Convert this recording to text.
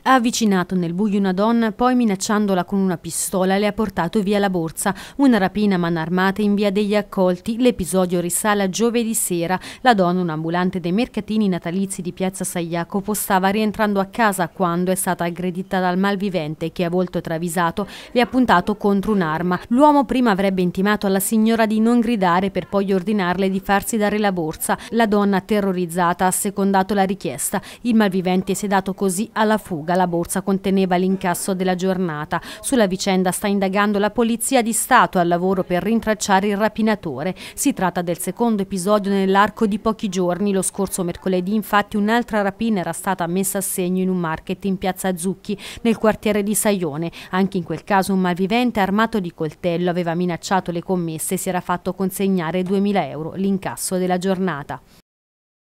Ha avvicinato nel buio una donna, poi minacciandola con una pistola le ha portato via la borsa. Una rapina a mano armata in via degli Accolti. L'episodio risale a giovedì sera. La donna, un ambulante dei mercatini natalizi di piazza San Jacopo, stava rientrando a casa quando è stata aggredita dal malvivente che, a volto travisato, le ha puntato contro un'arma. L'uomo prima avrebbe intimato alla signora di non gridare per poi ordinarle di farsi dare la borsa. La donna, terrorizzata, ha assecondato la richiesta. Il malvivente si è dato così alla fuga. La borsa conteneva l'incasso della giornata. Sulla vicenda sta indagando la Polizia di Stato, al lavoro per rintracciare il rapinatore. Si tratta del secondo episodio nell'arco di pochi giorni. Lo scorso mercoledì, infatti, un'altra rapina era stata messa a segno in un market in piazza Zucchi, nel quartiere di Saione. Anche in quel caso un malvivente armato di coltello aveva minacciato le commesse e si era fatto consegnare 2000 euro, l'incasso della giornata.